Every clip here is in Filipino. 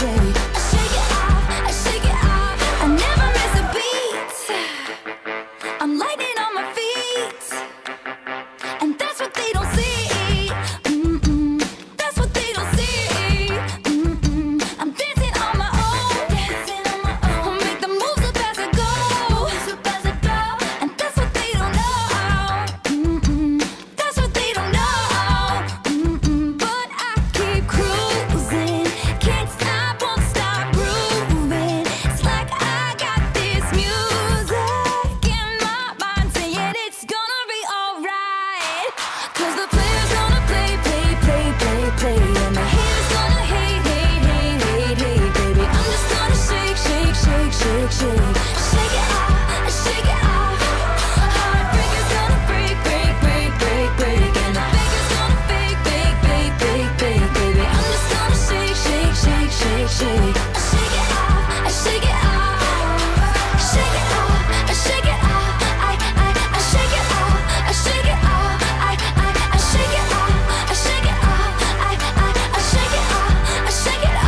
shake. I shake it off, I shake it off. I never miss a beat. I'm lightning on my feet, and that's what they don't see. That's what they don't see. I'm dancing on my own, I'll make the moves up as I go, and that's what they don't know. That's what they don't know. But I keep cruising, can't stop, won't stop grooving. It's like I got this music in my mind saying it's gonna be alright. 'Cause the player's gonna play, play, play, play, play, and the haters gonna hate, hate, hate, hate, hate, baby. I'm just gonna shake, shake, shake, shake, shake. Shake it off, I shake it off. Heartbreaker's gonna break, break, break, break, break, and the faker's gonna fake, fake, fake, fake, fake, baby. I'm just gonna shake, shake, shake, shake, shake. I shake it off, I shake it off. Shake it off, I shake it off. I shake it off, I shake it off. I shake it off, I shake it off. I shake it off, I shake it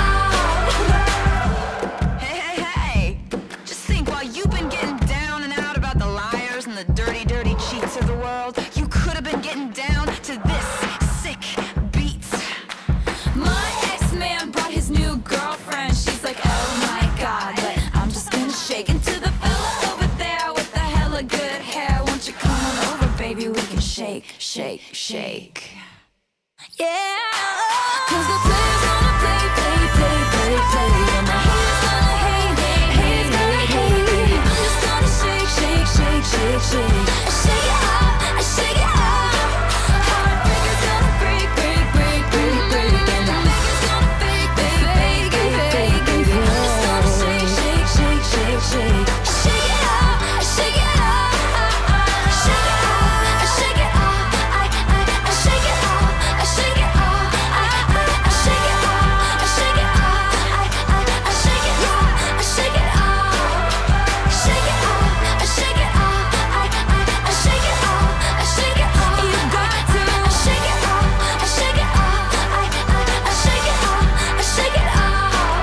off. Hey, hey, hey! Just think, while you've been getting down and out about the liars and the dirty, dirty cheats of the world, you could have been getting down to this sick beat. My ex-man brought his new girlfriend. She's like, oh my god, but I'm just gonna shake into the fella over there with the hella good hair. Won't you come on over, baby? We can shake, shake, shake. Yeah. 'Cause the player's gonna play, play, play, play, play, and the haters gonna hate, hate, hate, hate, hate. I'm just gonna shake, shake, shake, shake, shake. I shake it off, I shake it off. Heartbreaker's gonna break, break, break, break, break, and the faker's gonna fake, fake, fake, fake, fake, baby. I'm just gonna shake, shake, shake, shake, shake. I shake it off, I shake it off. Shake it off, I shake it off. I shake it off, I shake it off. I shake it off, I shake it off. I shake it off, I shake it off. Shake it off, I shake it off. I shake it off, I shake it off. You got to shake it off, I shake it off. I shake it off, I shake it off.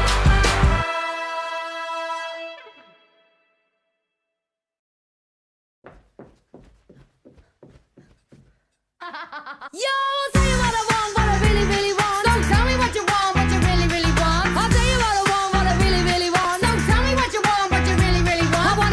Yo, I'll tell you what I want, what I really, really want. So tell me what you want, what you really, really want. I'll tell you what I want, what I really, really want. So tell me what you want, what you really, really want. I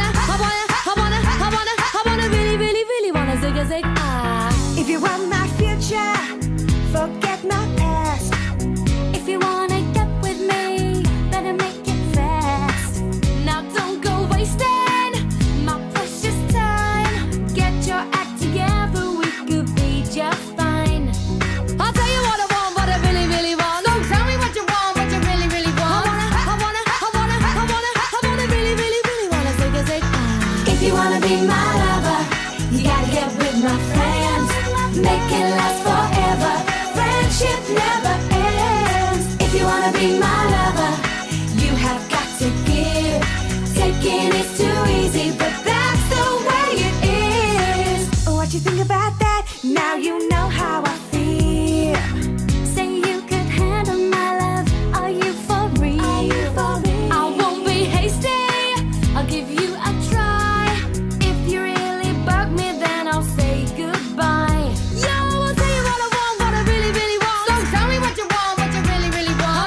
wanna really, really, really wanna zig a zig ah. If you want my future, forget my past. If you wanna get with me, better make it fast. Now don't go wasting my precious time. Get your act together, we could be just fine. I'll tell you what I want, what I really, really want. So tell me what you want, what you really, really want. I wanna really, really, really wanna zig a zig ah. If you wanna be my lover, you gotta get with my friends. Make it last forever. Friendship never ends. If you wanna be my lover, you have got to give. Taking is too easy, but that's the way it is. What you think about that? Now you know how I feel. Say you could handle my love. Are you for real? I won't be hasty. I'll give you a try. If you really bug me, then I'll say goodbye. Yo, I'll tell you what I want, what I really, really want. So tell me what you want, what you really, really want.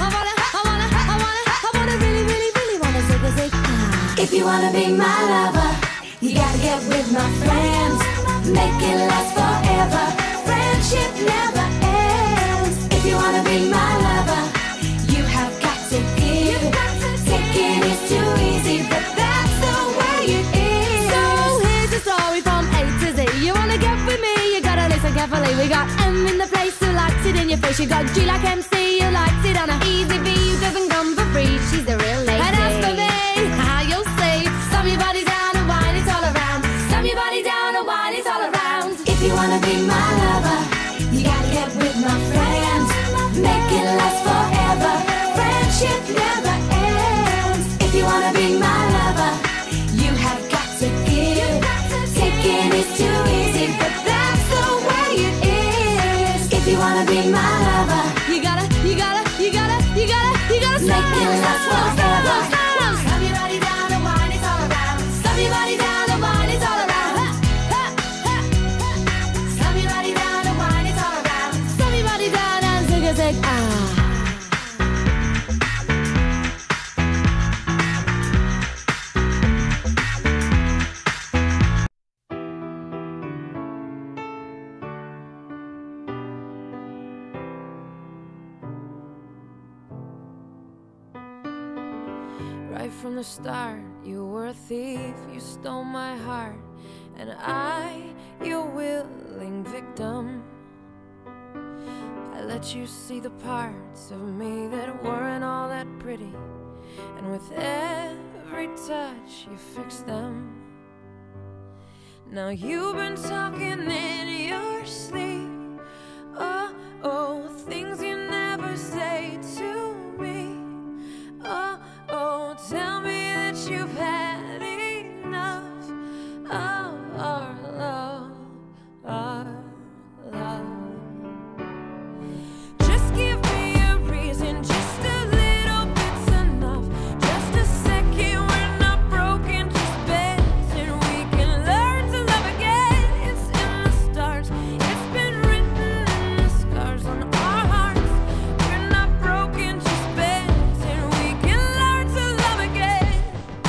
I wanna really, really, really wanna zig a zig ah. If you wanna be my lover, you gotta get with my friends. Make it last forever. Friendship never ends. If you wanna be my lover, you have got to give. Taking is too easy, but that's the way it is. So here's the story from A to Z. You wanna get with me, you gotta listen carefully. We got M in the place who likes it in your face. You got G like MC, who likes it on a easy V, who doesn't come for free. She's the real lady. And as for me, how you'll see, stomp your body down and wine it all around. Stomp your body down and wine it all around. If you wanna be my lover, you gotta get with my friends. Make it last forever. Friendship never ends. If you wanna be my lover, you have got to give. Taking is too easy, but that's the way it is. If you wanna be my lover, You gotta music. Right from the start, you were a thief, you stole my heart, and I, your willing victim. I let you see the parts of me that weren't all that pretty, and with every touch you fixed them. Now you've been talking in your sleep, oh, oh, things you never say to me. Oh, oh, tell me that you've had enough of our love, our love. Just give me a reason, just a little bit's enough. Just a second, we're not broken, just bends, and we can learn to love again. It's in the stars, it's been written in the scars on our hearts. We're not broken, just bends, and we can learn to love again.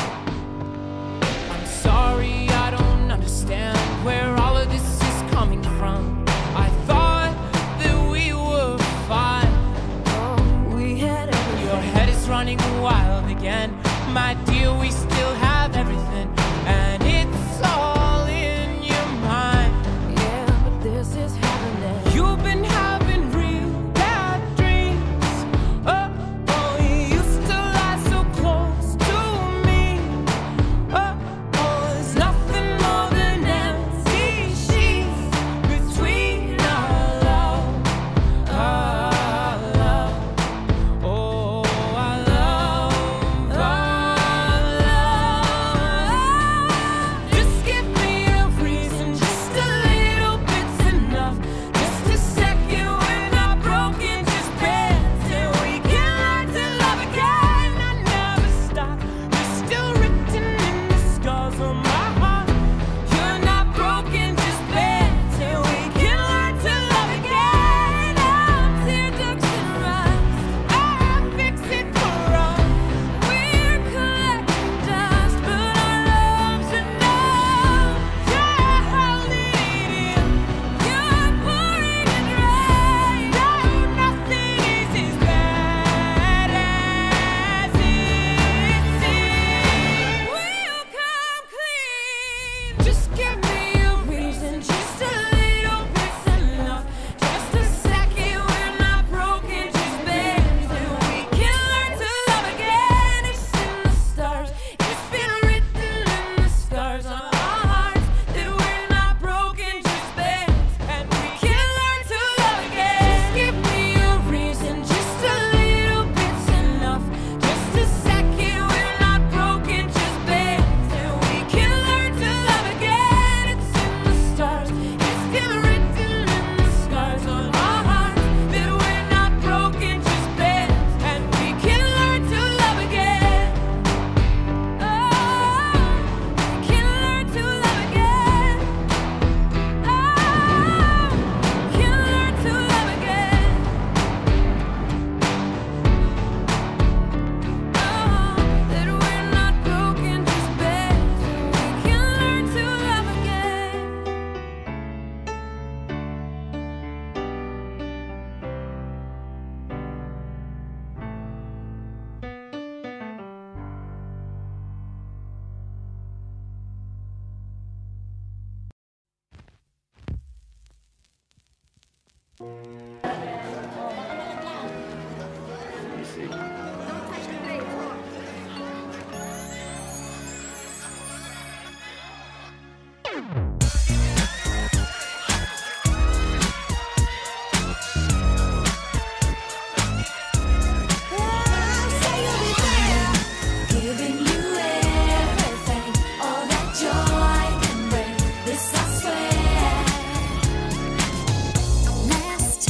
I'm sorry, I don't understand where all of this is coming from. I thought that we were fine. Oh, we had everything. Your head is running wild again. My dear, we still have everything, and it's all in your mind. Yeah, but this is happening. You've been having real bad dreams. Oh, oh, you used to lie so close to me. Oh, oh, there's nothing more than empty sheets between our love, our love. Oh, our love, our love. Just give me a reason, just a little bit's enough. Just a second, we're not broken, just bends, and we can learn to love again. I never stop, you're still written in the scars on my heart. You're not broken, just bends, and we can learn to love again. Now tear ducts and rust, I'll fix it for us. we're collecting dust, but our love's enough. You're holding it in. You're pouring it right. No, nothing is as bad as it seems. Will you come clean? Just give me a reason, just a little bit's enough. Just a second, we're not broken, just bends, and we can learn to love again. It's in the stars, it's been written in the scars on our hearts that we're not broken, just bends, and we can learn to love again. Just give me a reason, just a little bit's enough. Just a second, we're not broken, just bends, and we can learn to love again. It's in the stars, it's been written in the scars on our hearts that we're not broken, just bends, and we can learn to love again. Oh, we can learn to love again. Oh, we can learn to love again. That we're not broken, just bends, and we can learn to love again. Giving you everything, all that joy can bring. This I swear. Last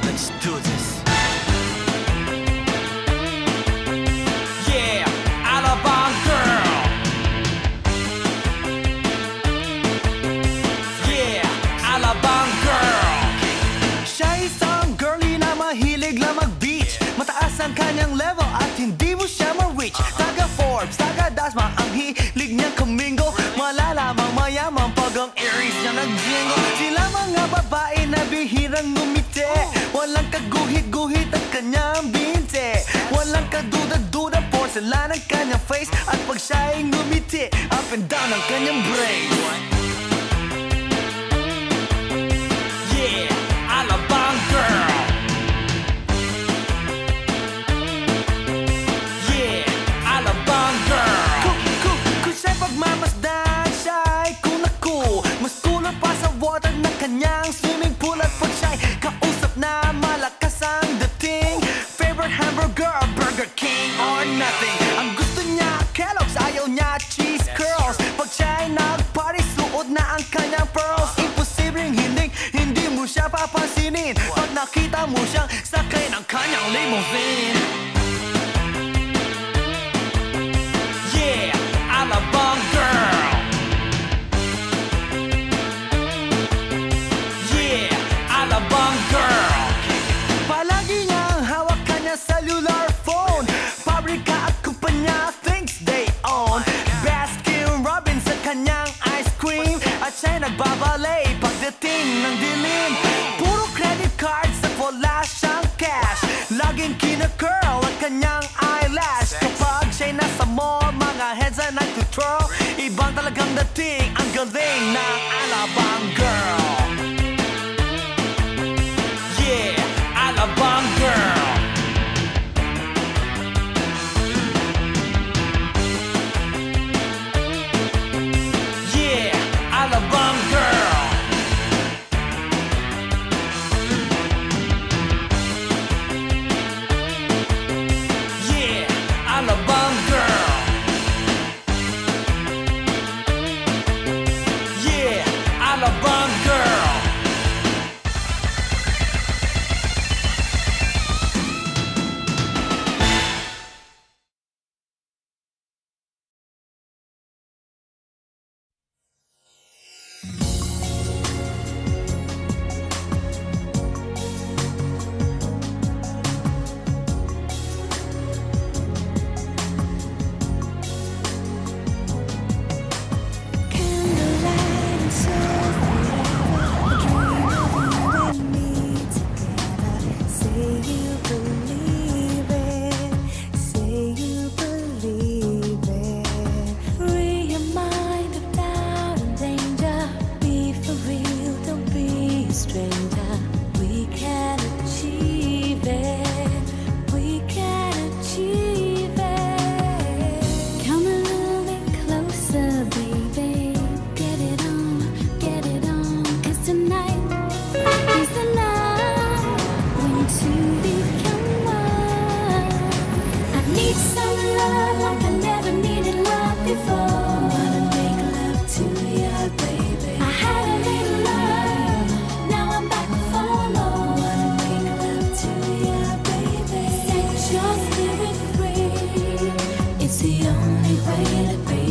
Let's do this. Yeah, Alabang girl. Yeah, Alabang girl. Siya isang girlie na mahilig lang mag-beach. Mataas ang kanyang level at hindi mo siya ma-reach. Taga Forbes, taga Dasma, ang hilig niyang kumingo. Malalamang mayaman pag ang Aries niya nag-jingle. Sila mga babae na bihirang ngumiti. Walang kaguhit-guhit ang kanyang binte. Walang kaduda-duda porcelain ang kanyang face. At pag siya'y ngumiti, up and down ang kanyang brain. Yeah, Alabang girl. Yeah, Alabang girl. Kung siya'y pagmamasdan, siya'y cool. Mas cooler pa sa water na kanyang swimming pool. At pag siya'y kausap na malakas ang dating, favorite hamburger, Burger King or nothing. Ang gusto niya Kellogg's, ayaw niya cheese curls. Pag siya'y nag-party, suot na ang kanyang pearls. Imposibleng hindi mo siya papansinin pag nakita mo siyang sakay ng kanyang limousine. Yeah, Alabang girl. Yeah, Alabang girl. Palagi niyang hawak kanyang cellular phone. Pabrika at kumpanya thinks they own. Baskin Robbins sa kanyang ice cream. At siya'y nagbabalay pagdating ng dilim. Puro credit cards at wala siyang cash. Laging kina-curl ang kanyang eyelash. Kapag siya'y nasa mall, mga heads ay nag-twirl. Ibang talagang dating, ang galing ng Alabang girl. Yeah, Alabang girl. Yeah, Alabang girl. Yeah, Alabang girl. Yeah, Alabang girl. Candlelight and so forever, a dream of you and me together. Say you believe it, say you believe it. Free your mind of doubt and danger. Be for real, don't be a stranger. We can achieve it, we can achieve it. Come a little bit closer, baby. Get it on, 'cause tonight is the night when two become one. I need some love like I never needed love before. Wanna make love to you, baby. I had a little love, now I'm back for more. Wanna make love to you, baby. Set your spirit free, it's the only way to be.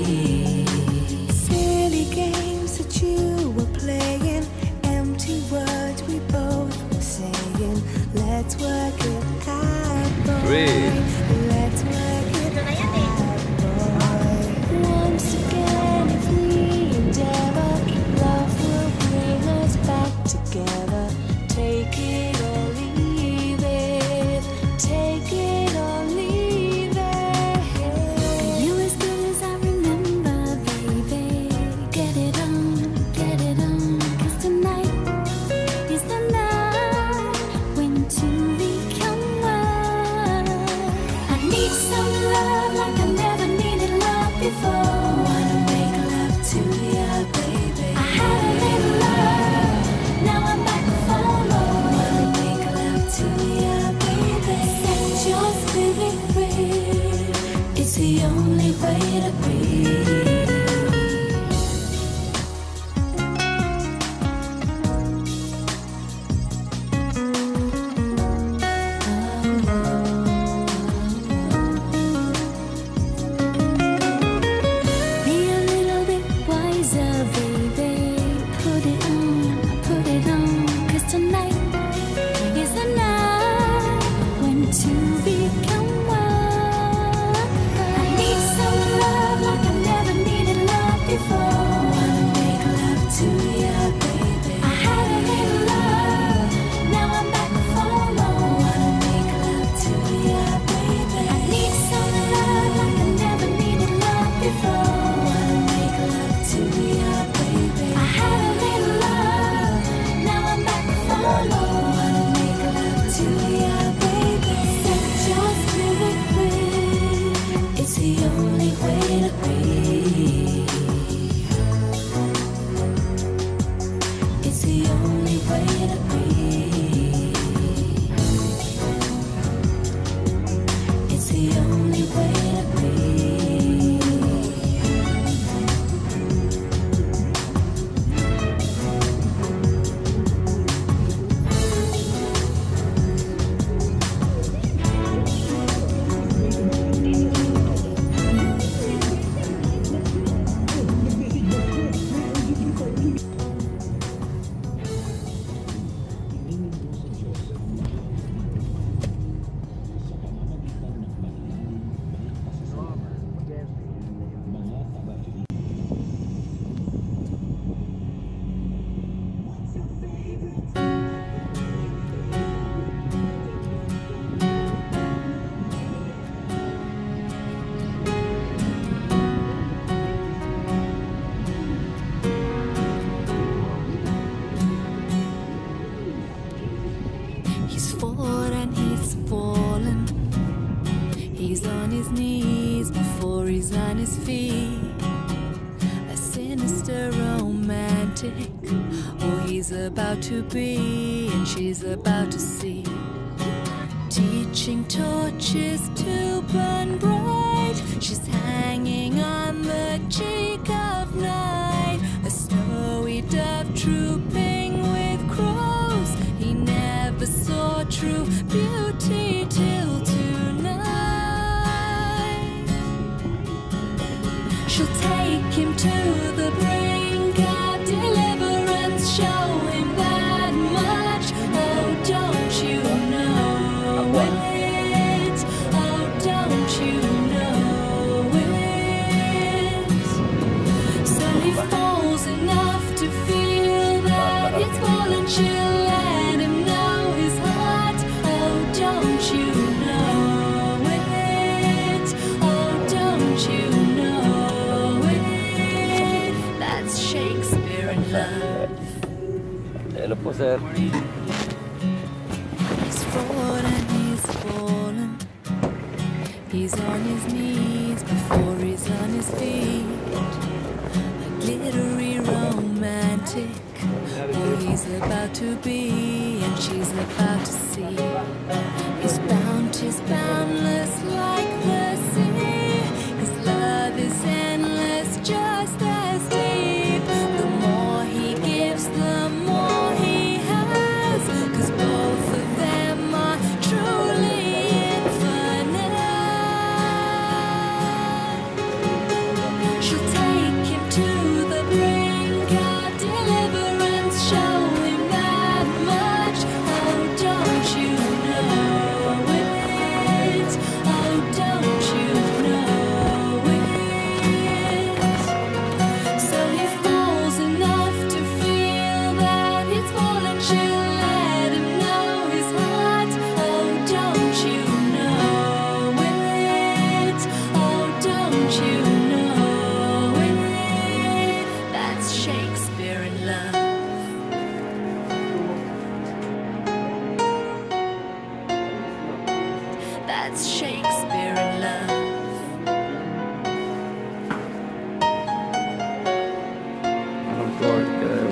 Silly games that you were playing, empty words we both were saying. Let's work it out, boy. Let's work it out, boy. Once again, if we endeavor, love will bring us back together. Take it or leave it. Take it or leave it. You as good as I remember, baby. Get it on, 'cause tonight is the night when two become one. the only way to be. It's the only way to be. He's fought and he's fallen. He's on his knees before he's on his feet. A sinister romantic. Oh, he's about to be, and she's about to see. Teaching torches to burn bright. She's hanging on the cheek of night. A snowy dove trooping with crows. He never saw true beauty till tonight. She'll take him to the brink of deliverance, show him that much. Oh, don't you know it? Oh, don't you know it? So he falls enough to feel that it's fallen. She'll let him know his heart. Oh, don't you know it? Oh, don't you know it? That's Shakespeare in love. Hello po, sir. He's fought and he's fallen. He's on his knees before he's on his feet. A glittery romantic. Oh, he's about to be, and she's about to see. His bounty's boundless like the sea. His love is endless, just as deep. The more he gives, the more he has. 'Cause both of them are truly infinite. She'll take him to the brink of deliverance, show him that much. Oh, don't you know it? Oh, don't you know it? So he falls enough to feel that it's fallen. She'll let him know his heart. Oh, don't you know it? Oh, don't you know it? That's Shakespeare in love. That's Shakespeare in love. Anong floor kayo?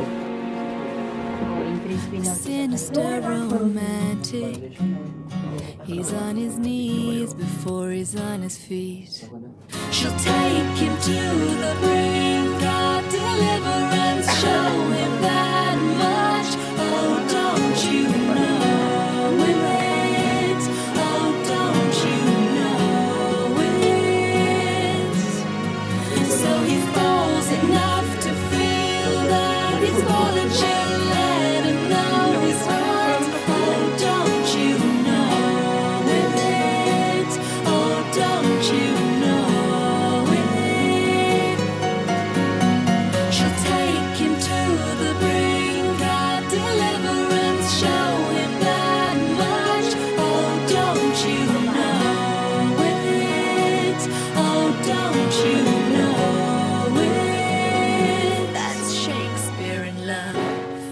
Sinister romantic. He's on his knees before he's on his feet. She'll take him to the brink of deliverance, show him that much. Oh, don't you know it? Oh, don't you know it? So he falls enough to feel that it's fallen. She'll let him know his heart. Oh, don't you know it? Oh, don't you know it? She'll take him to the brink of deliverance, show him that much. Oh, don't you know it? Oh, don't you know it? That's Shakespeare in love.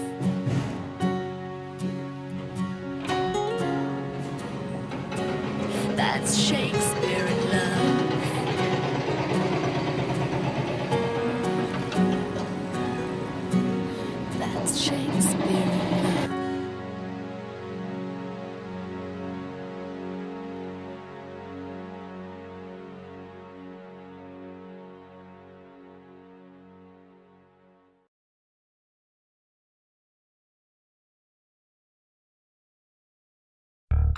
That's Shakespeare in love. That's Shakespeare.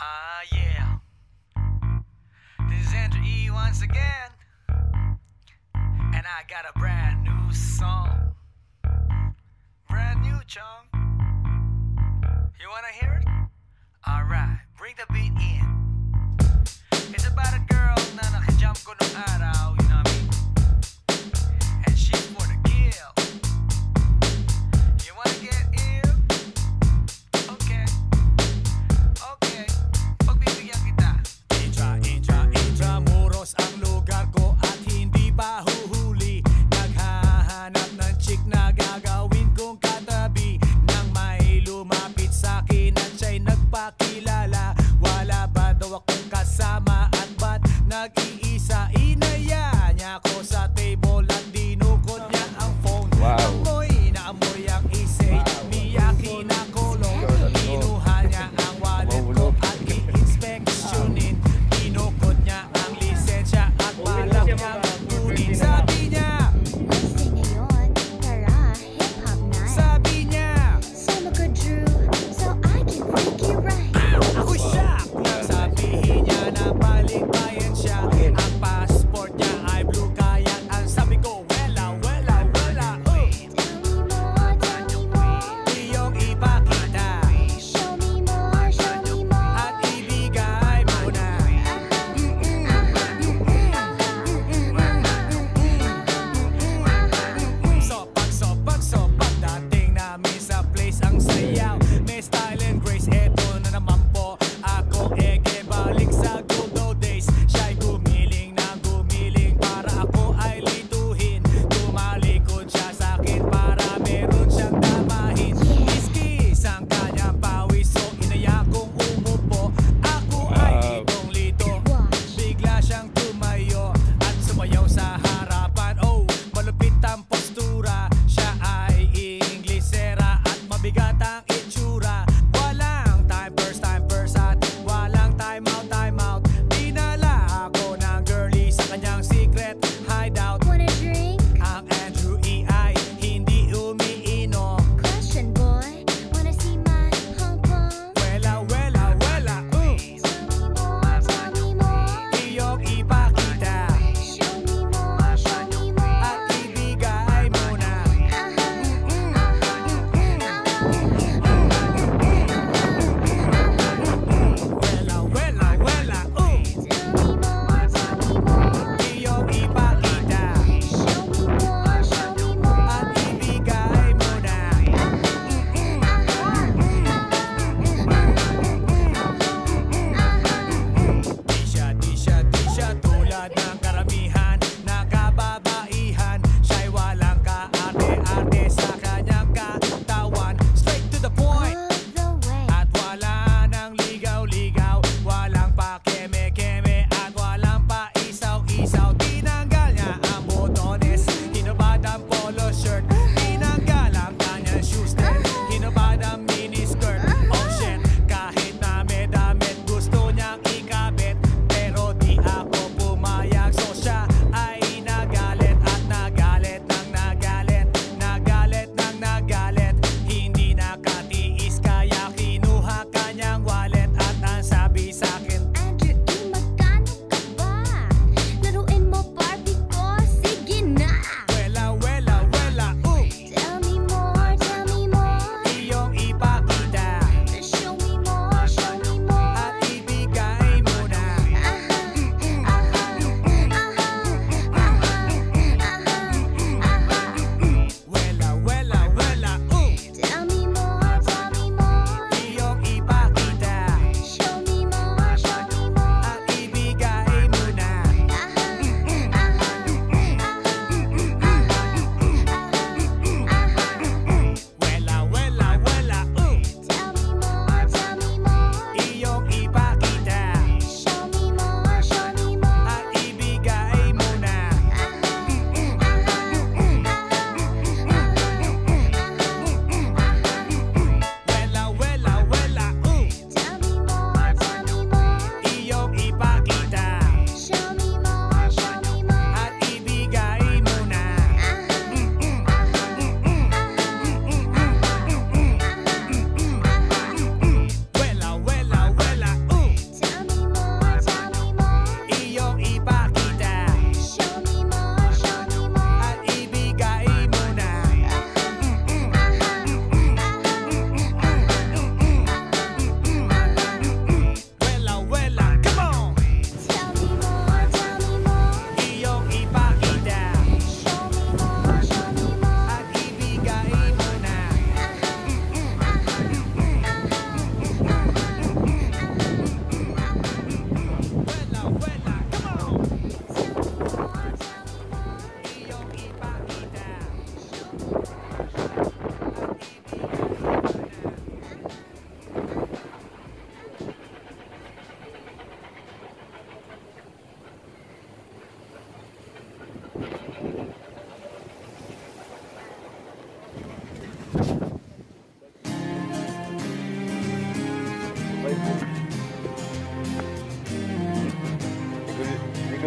Yeah. This is Andrew E once again. And I got a brand new song. Brand new, chong. You wanna hear it? Alright, bring the beat in. It's about a girl na nakajump ko nung araw, you know what I mean? And she's for the kill. You wanna get ill? Okay. Okay. Pagbibigyan kita. Intramuros ang lugar ko at hindi pa huhuli. Naghahanap ng chick na gagawin kong katabi. Nang may lumapit sa'kin at siya'y nagpakilala. Wala ba daw akong kasama at ba't nag-iisa? Inaya niya ako sa table at dinukot niya ang phone. Amoy na amoy ang isay. Miyaki na kolong. Kinuha niya ang wallet ko at i-inspectionin. Dinukot niya ang lisensya at balak niyang kunin. Sabi niya, Gusto ngayon, tara, hip-hop night. sabi niya, Solo ko Drew, so I can freak you right. ako'y shock nang sabihin niya na balikbayan siya. Ang passport niya ay blue, kaya ang sabi ko, wala, wala, wala. Tell me more, Iyong ipakita show me more, show me more. at ibigay mo na. Sopak, dating namin sa place ang sayaw. May style and grace, eto na naman po. Ako ege, balik sa good old days. Siya'y gumiling na gumiling para ako ay lituhin. Tumalikod siya sa'kin para meron siyang tamahin. Kiskis ang kanyang pawis, so inaya kong umupo. Ako ay litong-lito. Bigla siyang tumayo at sumayaw sa harapan. Oh, malupit ang postura. Siya ay Inglesera at mabigat ang itsura. Walang time first at walang time out. Dinala ako ng girlie sa kanyang secret hideout. Wanna drink? Ang Andrew E ay hindi umiinom. Question boy, wanna see my Hong Kong? Wela. Tell me more, Iyong ipakita show me more, show me more. at ibigay mo na.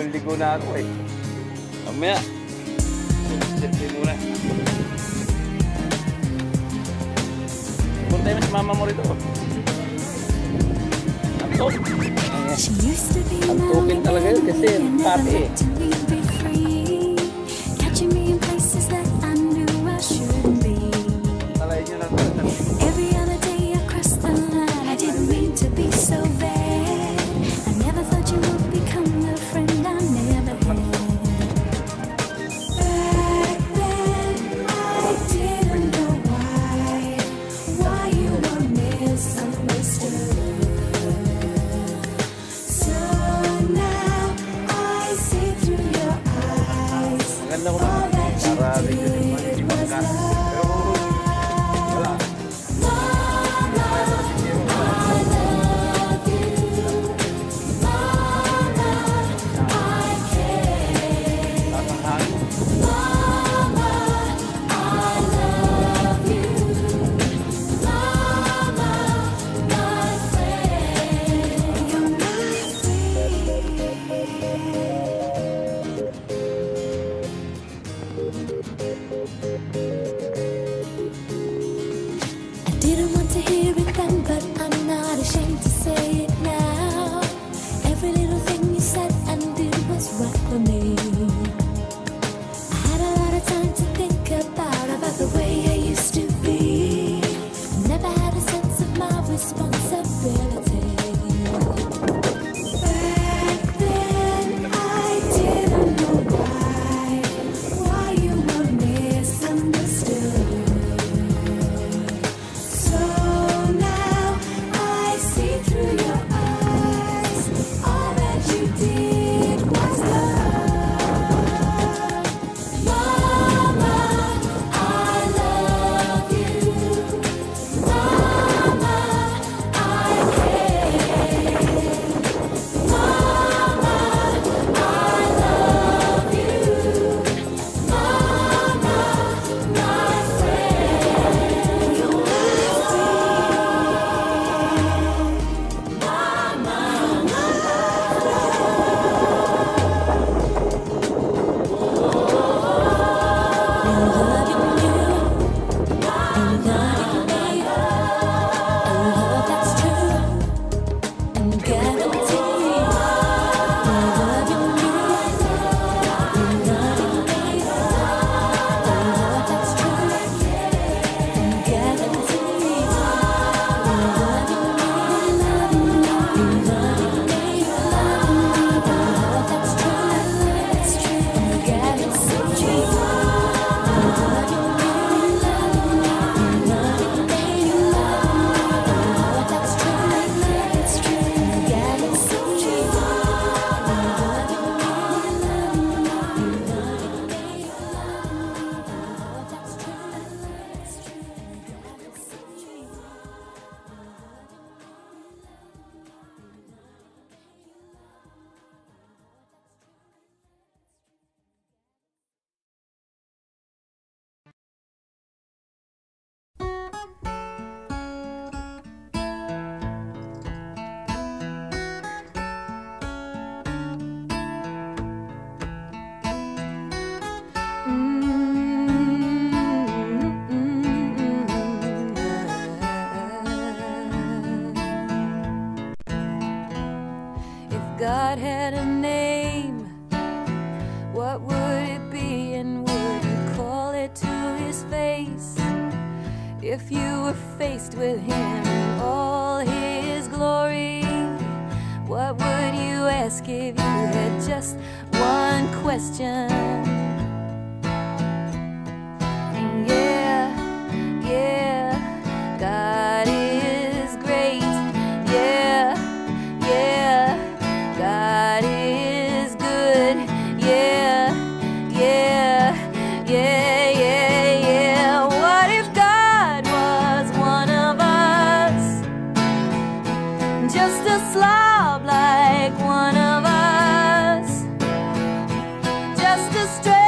Ligo na ako eh. Mamaya. Sit muna. Punta mo si mama mo rito. Antok. She used to be Antukin talaga yun kasi pati eh. Catching me in places that I knew I shouldn't be. Talayin nyo lang talaga. Every other day I crossed the line. I didn't mean to be so bad. I never thought you would become the friend I never had. Back then I didn't know why you were misunderstood. So now I see through your eyes. Maganda ko All that you para did was ka. love. Pero wala. I didn't want to hear it then, but I'm not ashamed to say it now. Every little thing you said and did was right for me. I had a lot of time to think about the way I used to be. Never had a sense of my responsibility. Back then I didn't know why you were misunderstood. So now I see through your eyes. All that you did was love. Mama, I love you. Mama, I care. Mama, I love you. Mama, my friend. You're God had a name, what would it be, and would you call it to his face? If you were faced with him in all his glory, what would you ask if you had just one question? Yeah, God is great. Yeah, God is good. Yeah. What if God was one of us? Just a slob like one of us. Just a stray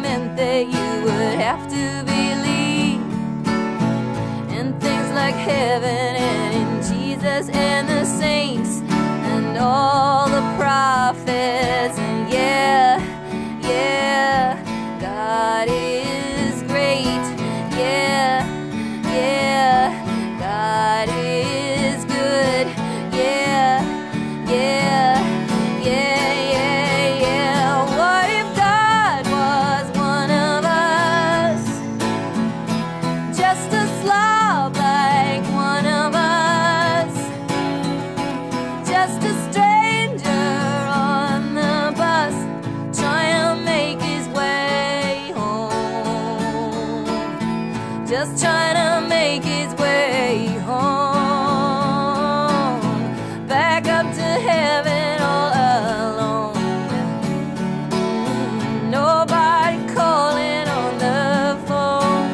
meant that you would have to believe in things like heaven and in Jesus and the saints and all the prophets. And yeah, yeah, God is great. Yeah, yeah, God is good. Yeah, yeah, yeah, yeah, yeah. What if God was one of us? Just a slob like one of us. Just a stranger on the bus trying to make his way home. Just trying to make his way home. Back up to heaven all alone. Nobody calling on the phone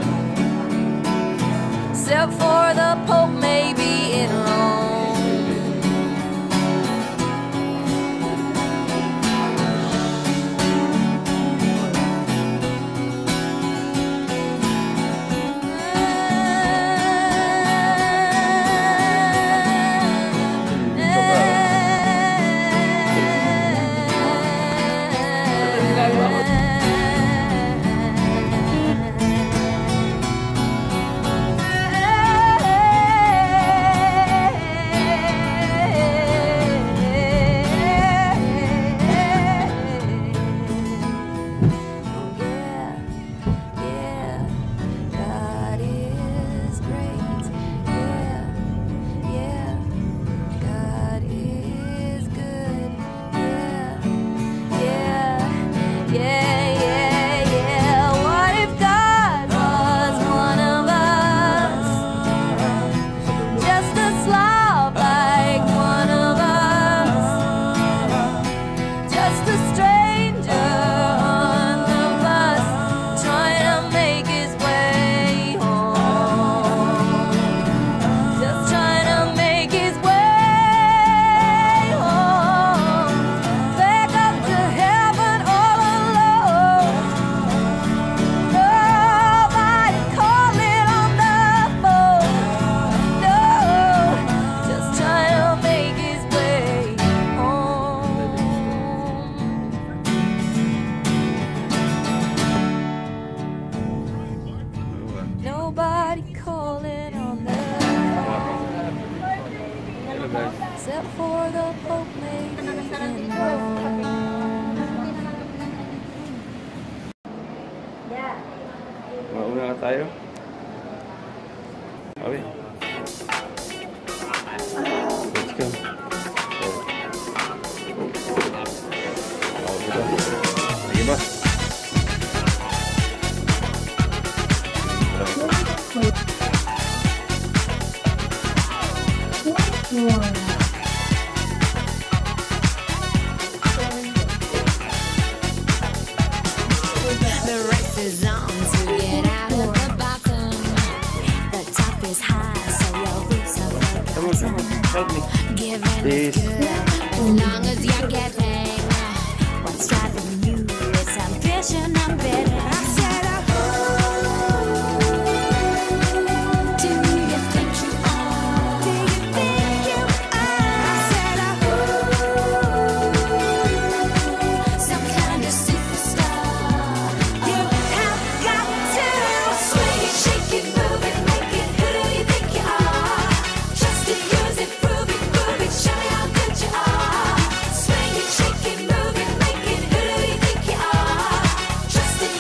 except for the Pope maybe in Rome. Nobody calling on the phone except for the Pope maybe in Rome. Mauna na tayo. Okay. Let's go. Sige ba? The race is on to get out of the bottom. The top is high, so your roots are Come on, help me. giving Please. is good as long as you're getting. What's driving you is ambition, I'm betting. I said, do you think you are? Do you think you are? I said, some kind of superstar. You have got to swing it, shake it, move it, make it. Who do you think you are? Just to use it, prove it, show me how good you are. Swing it, shake it, move it, make it. Who do you think you are? Just to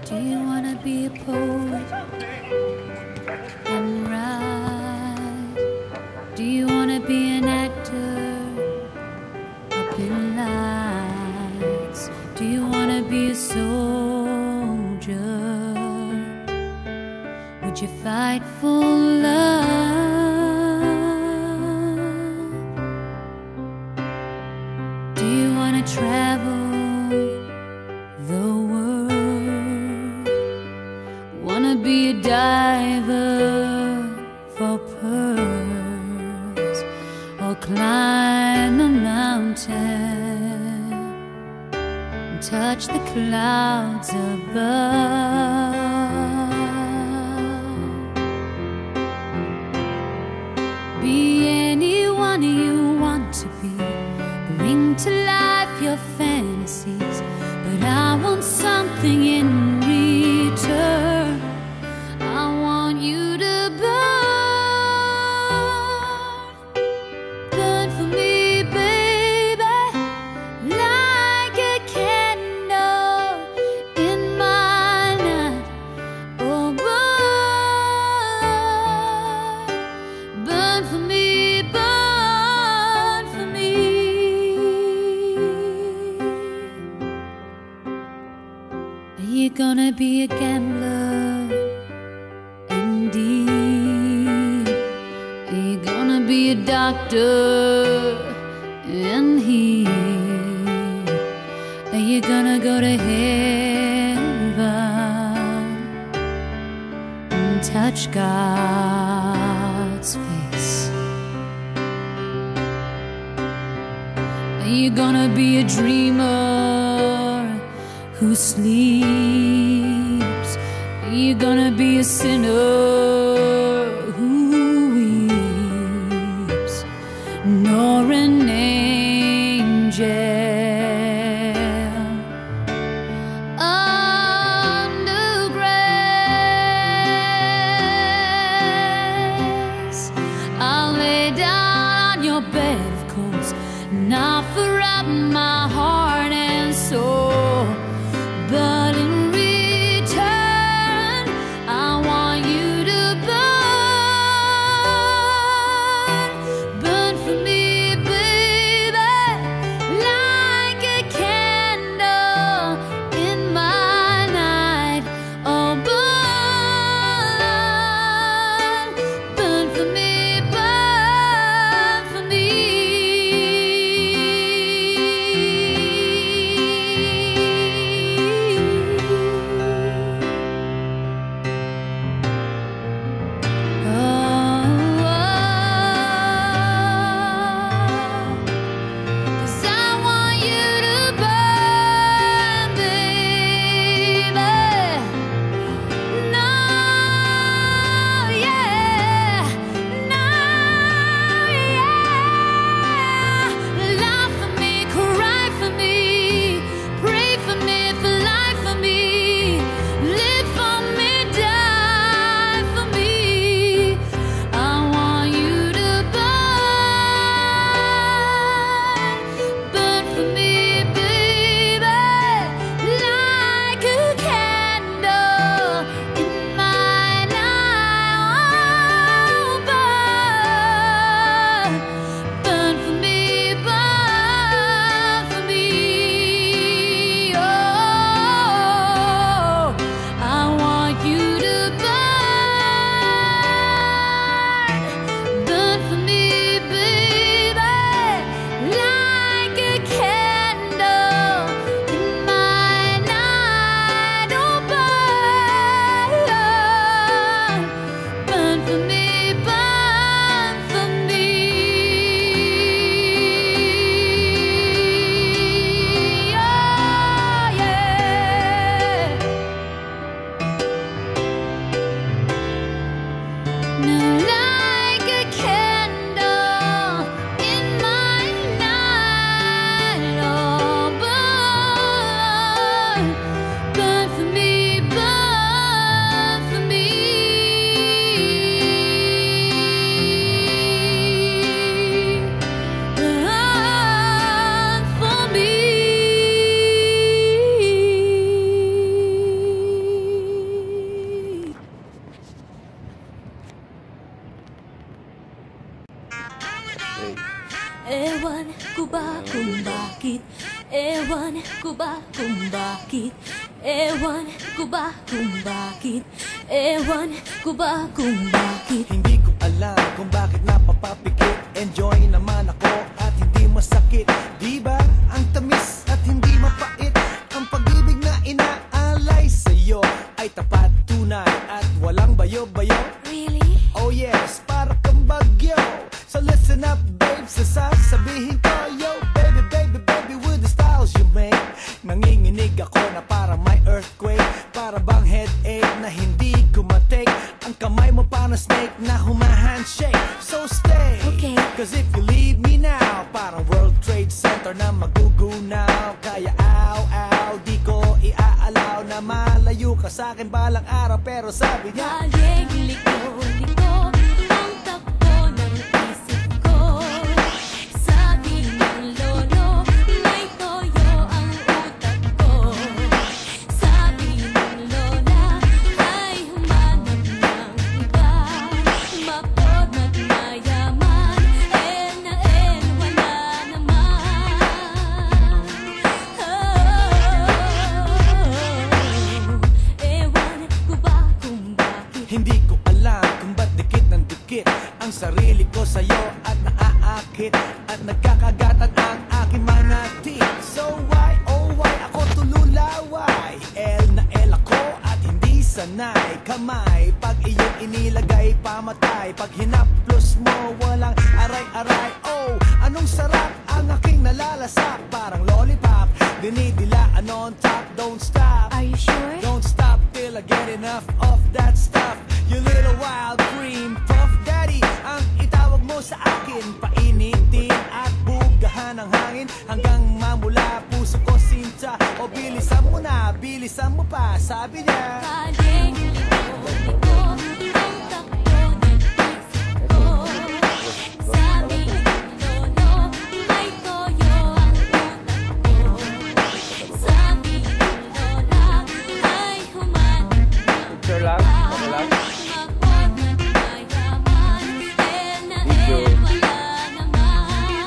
Do you wanna be a poet and write? Do you wanna be an actor up in lights? Do you wanna be a soldier? Would you fight for love? Do you wanna travel the world? Wanna be a diver for pearls, or climb a mountain and touch the clouds above? Be anyone you want to be, bring to life your fantasies, but I want something in return. I want you to burn for me, baby, like a candle in my night. Oh, burn for me, burn for me. Are you gonna be a gambler indeed? Are you gonna be a doctor and heal? Are you gonna go to heaven and touch God's face? Are you gonna be a dreamer who sleeps? Are you gonna be a sinner who weeps? Nor an angel under grace? I'll lay down on your bed of course, and offer up my heart and soul, but in return I want you to ko ba kung bakit? Ewan ko ba kung bakit? Ewan ko ba kung bakit? Hindi ko alam kung bakit napapapikit. Enjoy naman ako at hindi masakit. Diba? Ang tamis at hindi mapait. Ang pag-ibig na inaalay sa'yo ay tapat, tunay at walang bayo-bayo. Really? Oh yes, para kang bagyo. So listen up babe, sasabihin ko. Yo baby, baby, baby, with the styles you make. Nanginginig ako na parang may earthquake. Para bang headache na hindi ko matake. Ang kamay mo parang snake na humahandshake. So stay, Okay. cause if you leave me now, parang World Trade Center na magugunaw. Kaya ow, ow, di ko iaalaw na malayo ka sa'kin balang araw. Pero sabi niya, Laging liko-liko ang takbo ng isip ko. Sabi ng lolo, may toyo ang utak ko. Sabi ng lola, ay humanap ng iba. Mapot at mayaman, na wala naman. Ewan ko ba kung bakit? hindi ko alam kung ba't dikit ng dikit ang sarili ko sa'yo at naaakit at nagkakagatan ang aking mga teeth. So why, oh why ako tululaway? L na L ako at hindi sanay. Kamay, pag iyong inilagay pamatay. Pag hinaplos mo, walang aray-aray. Oh, anong sarap ang aking nalalasak. Parang lollipop, dinidilaan on top. Don't stop, Are you sure? don't stop till I get enough of that stuff. You little wild cream puff daddy, ang itawag mo sa akin. Painitin at bugahan ng hangin hanggang mamula puso ko sinta. O bilisan mo na, bilisan mo pa, sabi niya. Laging liko-liko ang takbo ng isip ko. Sabi ng lolo, may toyo ang utak ko. Sabi ng lola, ay humanap ng Picture lang, iba. okay lang. Mapot at mayaman, na wala naman.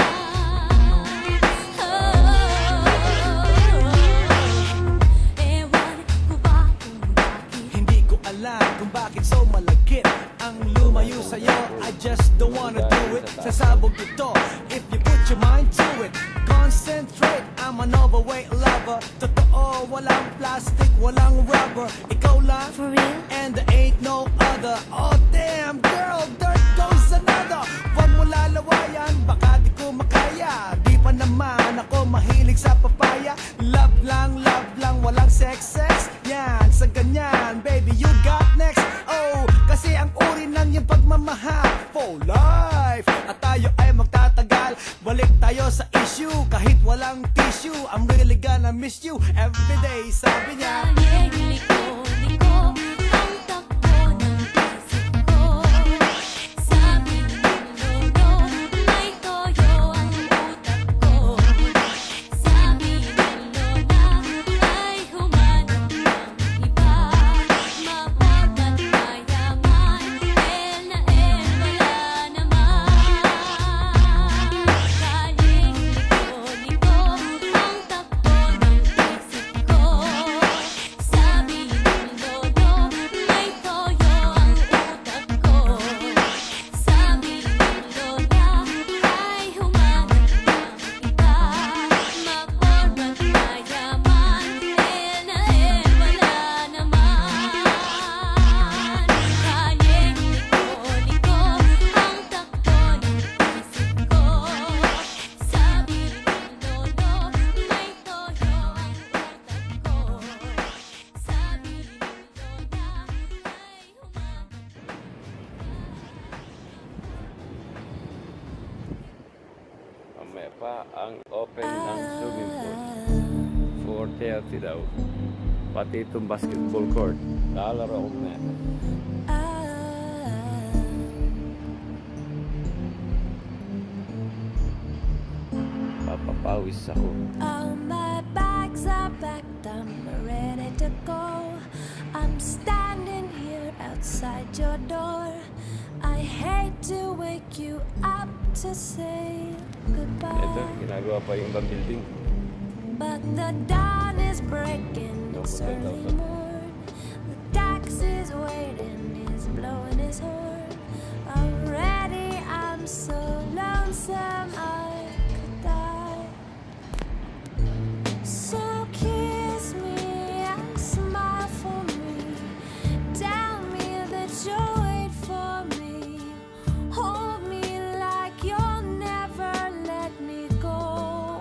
Ewan ko ba kung bakit? Hindi ko alam kung bakit so malagkit ang lumayo sa'yo. I just don't wanna do it. Sasabog ito if you put your mind to it. Concentrate, I'm an overweight lover. Totoo, walang plastic, walang rubber. Ikaw lang, For real? and there ain't no other. Oh damn girl, there goes another. Huwag mo lalawayan, baka di ko makaya. Di pa naman ako mahilig sa papaya. Love lang, walang sex. Yan, sa ganyan, baby you got next. Oh, kasi ang uri ng iyong pagmamahal for life. At tayo ay magtatagal. Balik tayo sa issue, kahit walang tissue. I'm really gonna miss you every day, sabi niya. Laging liko-liko ang takbo ng isip ko. Sabi ng lolo, may toyo ang utak ko. Sabi ng lola, ay humanap ng iba. Mapot at mayaman, na wala naman. Laging liko-liko ang takbo ng isip ko. Sabi ng lolo, may toyo ang utak ko. Sabi ng lola, ay humanap ng iba. Mapot at mayaman, na wala naman. Laging liko-liko ang takbo ng isip ko. Sabi ng lolo, may toyo ang utak ko. Sabi ng lola, ay humanap. Mamaya pa ang open ng swimming pool. 4:30 daw. Pati itong basketball court. Lalaro ko na. Papapawis ako. All my bags are packed, I'm ready to go. I'm standing here outside your door. I hate to wake you up to say Ito, goodbye. ginagawa pa yung ibang building. But the dawn is breaking, it's early morn. The taxi's waiting, he's blowing his horn. Already I'm so lonesome I could die. So kiss me and smile for me. Tell me that you'll wait for me. Hold me like you'll never let me go.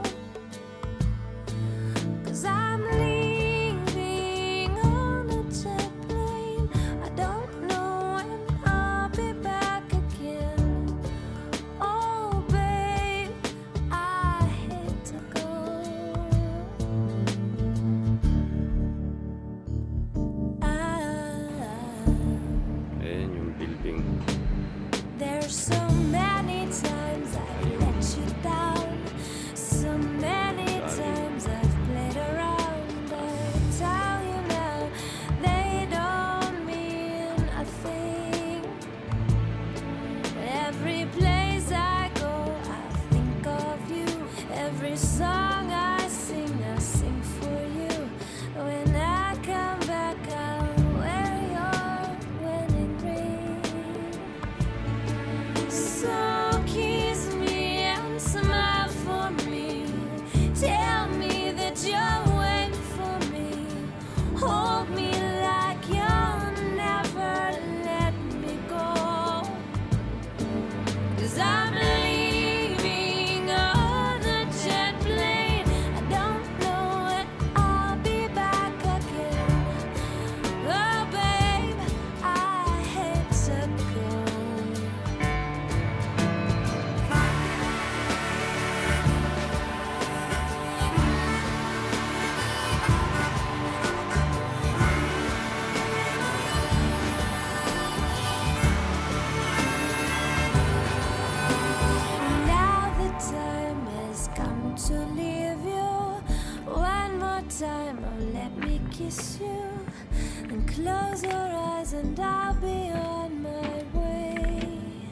'Cause I'm leaving on a jet plane. I don't know when I'll be back again. Oh babe, I hate to go. Ayan yung building. There's so many times I've let you down. So many times I've played around. I tell you now, they don't mean a thing. Every place I go, I think of you. Every song I sing for you. When I come back, I'll wear your wedding ring. So kiss me and smile for me. Tell me that you'll wait for me. Hold me like you'll never let me go. 'Cause I'm leaving on a jet plane. I don't know when I'll be back again. Oh babe, I hate to go. Now the time has come to leave you. One more time, oh let me kiss you. And close your eyes and I'll be on my way.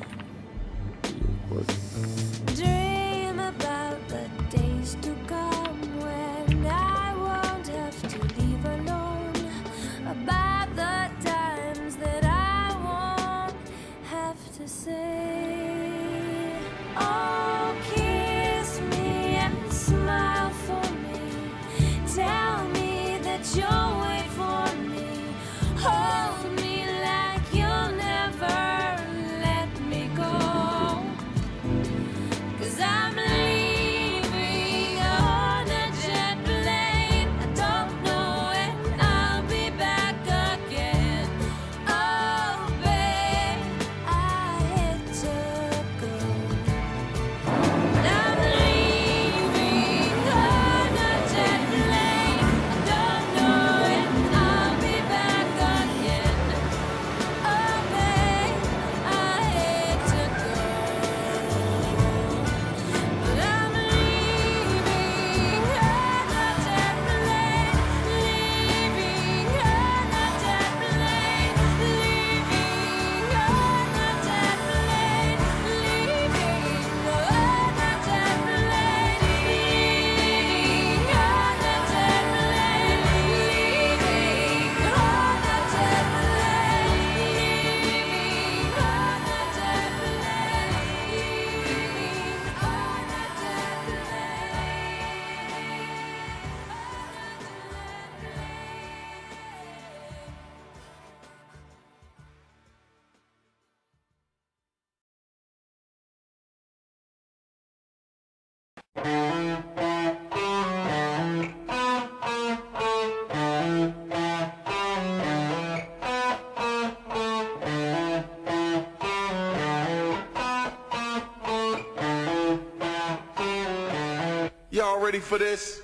Dream about the days to come when I won't have to leave alone. About the times that I won't have to say. Oh, kiss me and smile for me. Tell me that you'll wait for me. Hold me like you'll never let me go. 'Cause I'm leaving on a jet plane. I don't know when I'll be back again. Oh, babe, I hate to go. I'm leaving on a jet plane. I don't know when I'll be back again. Oh, babe, I hate to go. But I'm leaving on a jet plane. Leaving on a jet plane. Leaving on a jet plane. Leaving on a jet plane. Leaving on a jet plane. Leaving on a jet plane. Leaving on a jet Y'all ready for this?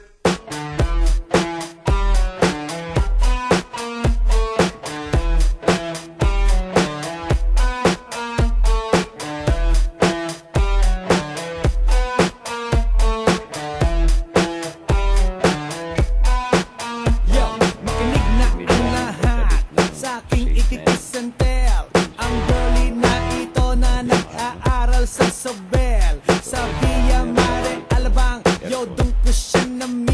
sa Sobel, sa Villa Mare Alabang. Yo, doon ko siya na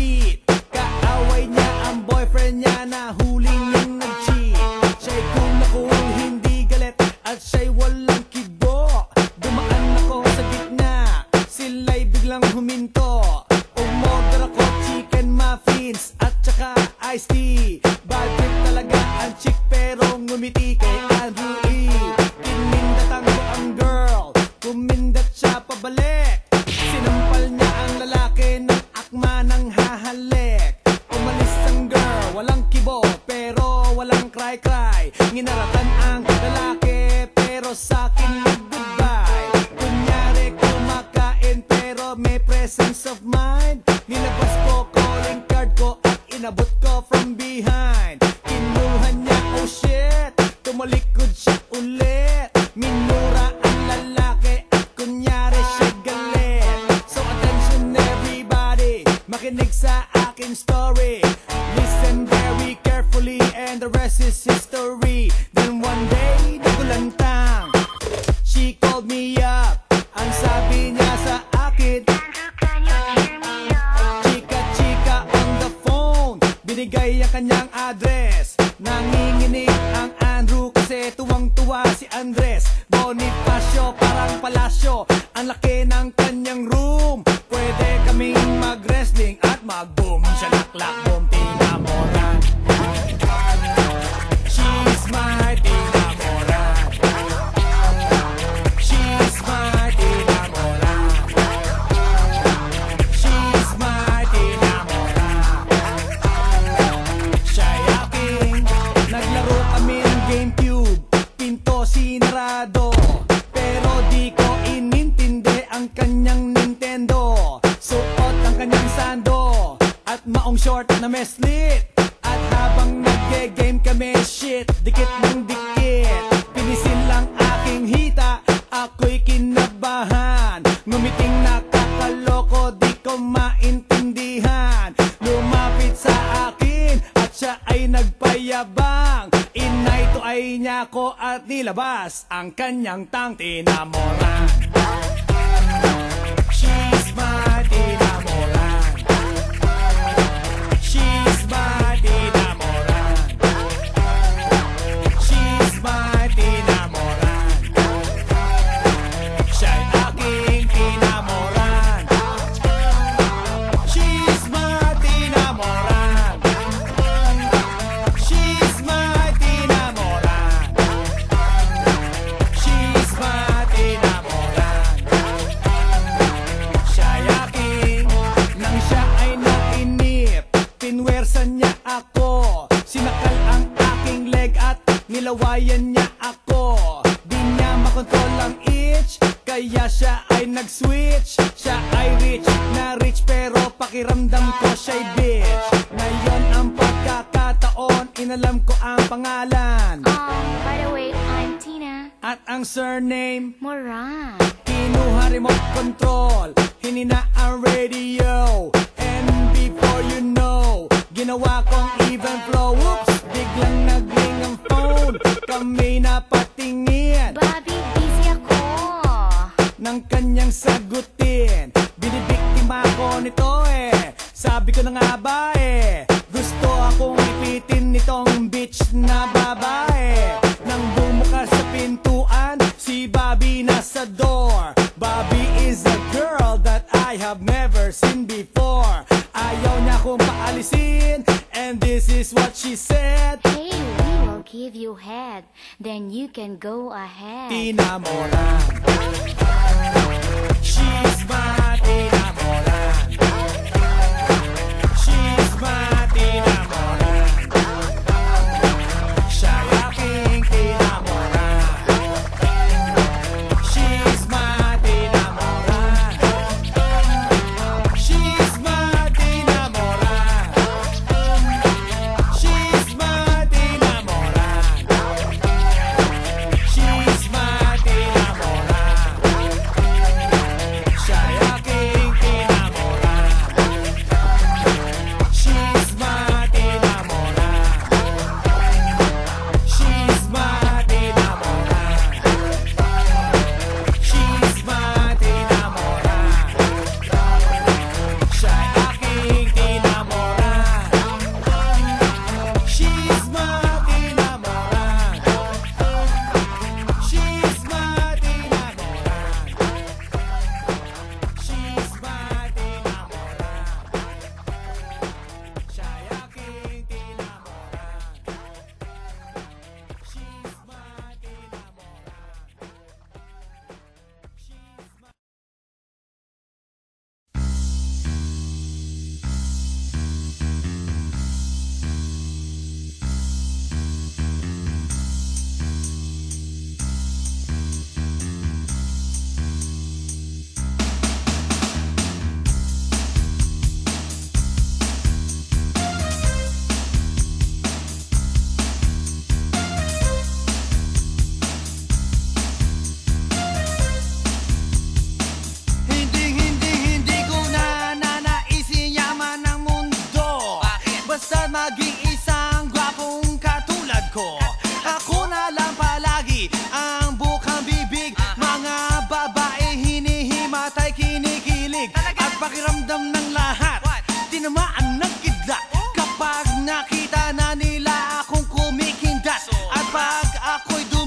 nahuling niyang nag-cheat. Siya'y kung nakuwang hindi galit at siya'y walang kibo. Dumaan ako sa gitna, sila'y biglang huminto. Umorder ako chicken muffins at saka iced tea. Bad trip talaga ang chick pero ngumiti kay Andrew E. Kinindatang ko ang girl, kumindat siya pabalik. Sinampal niya ang lalaki ng akma ng hahalik. Umalis ang girl, walang kibo pero walang cry-cry. Nginaratan ang lalaki pero sa'kin nag-goodbye. Kunyari kumakain pero may presence of mind. Nilabas ko calling card ko at inabot ko from behind. Kinuha niya, oh shit, tumalikod siya ulit. Minura ang lalaki at kunyari siya galit. So attention everybody, makinig sa aking story. Listen very carefully and the rest is history. Then one day, nagulantang, she called me up. Ang sabi niya sa akin, chika-chika on the phone. Binigay ang kanyang address. Nanginginig ang Andrew kasi tuwang-tuwa si Andres. Bonifacio parang palasyo, ang laki ng kanyang room. Pwede kaming mag-wrestling at mag-boom. Shalaklak, boom, tinamoran. She's my tinamoran. She's my tinamoran. She's my tinamoran. Siya'y aking naglaro kami ng GameCube. Pinto sinarado pero di ko inintindi ang kanyang Nintendo. Suot ang kanyang sando at maong short na meslit. At habang nag-game kami, shit, dikit ng dikit. Pinisil lang aking hita, ako'y kinabahan. Ngumiting nakakaloko, di ko maintindihan. Lumapit sa akin at siya ay nagpayabang. Inay to ay niya ko at nilabas ang kanyang tang tinamoran. She's my tinamoran. She's my tinamoran. She's my tinamoran. Siya'y aking tinamoran. She's my tinamoran. She's my tinamoran. She's my tinamoran. Siya'y aking, nang siya ay nainip, pinwersan niya ako. Sinakal ang aking leg at nilawayan niya ako. Di niya makontrol ang itch, kaya siya ay nag-switch. Siya ay rich na rich pero pakiramdam ko siya'y bitch. Ngayon ang pagkakataon, inalam ko ang pangalan By the way, I'm Tina at ang surname. Moran. Kinuha remote control, hinina ang radio. And before you know, ginawa kong even flow. Oops, biglang nagling ang phone. Kami napatingin Bobby, busy ako. ng kanyang sagutin. Binibiktima ko nito eh. Sabi ko na nga ba eh, gusto akong ipitin nitong bitch na babae. Nang bumukas sa pintuan, si Bobby nasa door. Bobby is a girl that I have never seen before. Ayaw niya kong paalisin, and this is what she said. Hey, we will give you head, then you can go ahead. Tinamoran. She's my tinamoran. She's my tinamoran. Siya'y aking tinamoran. She's my tinamoran. She's my tinamoran. She's my tinamoran. She's my tinamoran. Siya'y aking tinamoran. She's my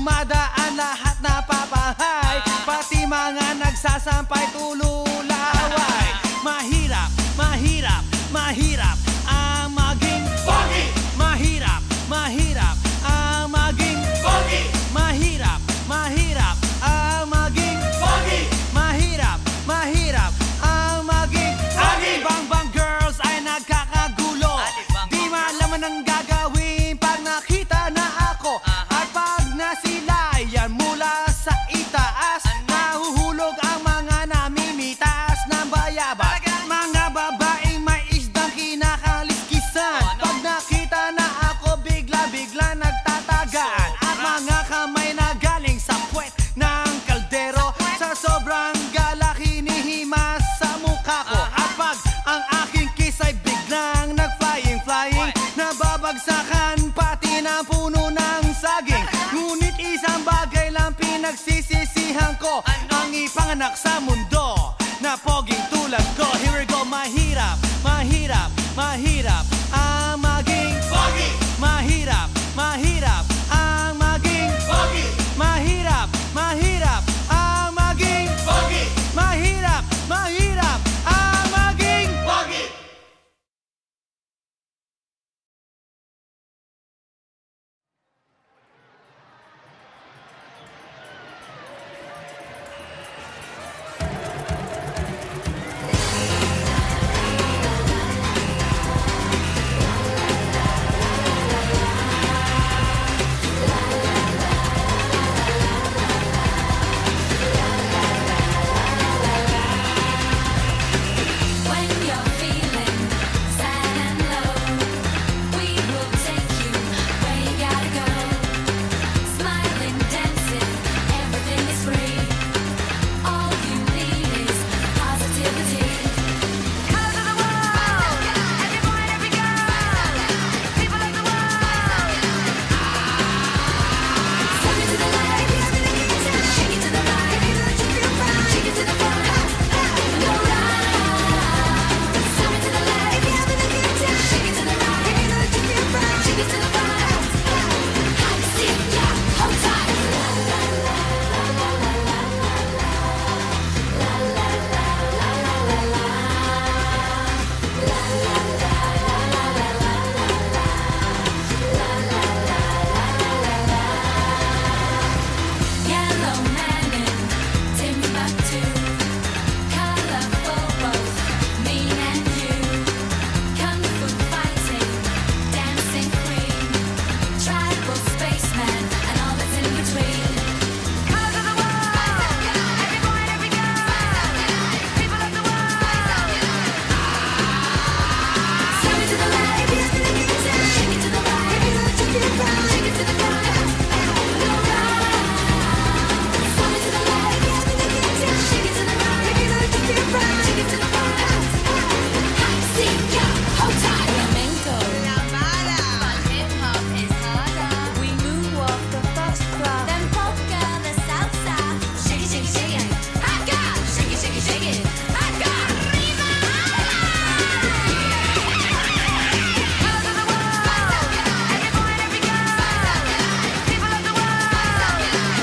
dumadaan lahat na pabahay, pati mga nagsasampay tululaway. Mahirap, mahirap, mahirap ang maging pogi. Mahirap, mahirap ang maging pogi. Mahirap, mahirap ang maging pogi. Mahirap, mahirap ang maging pogi. Bang-bang girls ay nagkakagulo, di malaman ang gagawin pag nakita na ako. At pag nasilayan mula sa itaas, nahuhulog ang mga namimitas ng bayabas. Mga babaeng may isdang kinakaliskisan, pag nakita na ako bigla-bigla nagtatagaan. At mga kamay na galing sa puwet ng kaldero, sa sobrang galak hinihimas sa mukha ko. At pag ang aking kiss ay biglang nag-flying, nababagsakan pati ng puno ng saging. Ngunit isang bagay lang pinagsisisihan ko, ang ipanganak sa mundo na poging tulad ko. Here we go. Mahirap, mahirap, mahirap ang maging pogi. Mahirap, mahirap ang maging pogi. Mahirap, mahirap ang maging pogi. Mahirap, mahirap ang maging pogi. When you're feeling sad and low, we will take you where you gotta go. Smiling, dancing, everything is free. All you need is positivity. Colors of the world, every boy and every girl, people of the world. Step into the light, shake it to the right, shake it to the front, go round. Step into the light, shake it to the right, shake it to the front. I see ya, hold tight. Yellow man in Timbuktu, colorful both mean and you. Kung fu fighting, dancing queen, tribal spaceman, and all that's in between. Colors of the world, every boy and every girl, people of the world. Step into the light, shake it to the right, shake it to the front, go round. Step into the light, shake it to the right, shake it to the front. I see ya, hold tight. Flamenco, la mala, but hip hop is harder. We moonwalk the foxtrot, then polka the salsa. Shake it, shake it, shake it. I got shake it, shake it, shake it. I got Riva. Colors of the world, every boy and every girl, people of the world.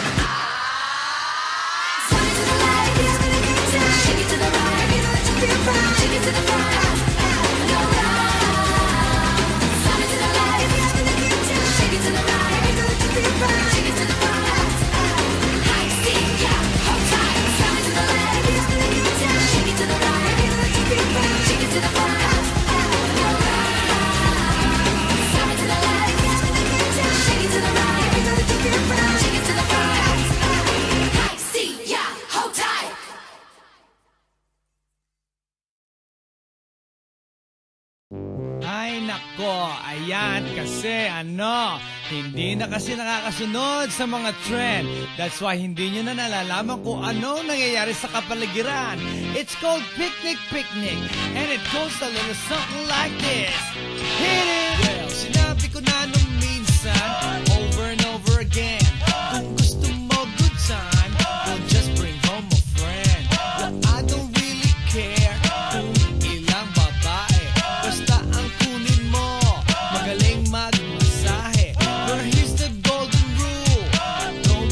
Step into the light, shake it to the right, shake it to the front, go round. Step into the light, shake it to the right, shake it to the front. I see ya, hold tight. Step into the light, shake it to the right, shake it to the front, go round. Step into the light, shake it to the right, shake it to the front. I see ya, hold tight. Ay nako, ayan kasi hindi na kasi nakakasunod sa mga trend. That's why hindi nyo na nalalaman kung ano nangyayari sa kapaligiran. It's called Picnic Picnic, and it goes a little something like this. Hit it! Well, sinabi ko na nung minsan, over and over again, kung gusto mo good time, don't just bring home a friend. Well, I don't really care kung ilang babae, basta ang kunin mo magaling magmasahe. But here's the golden rule: don't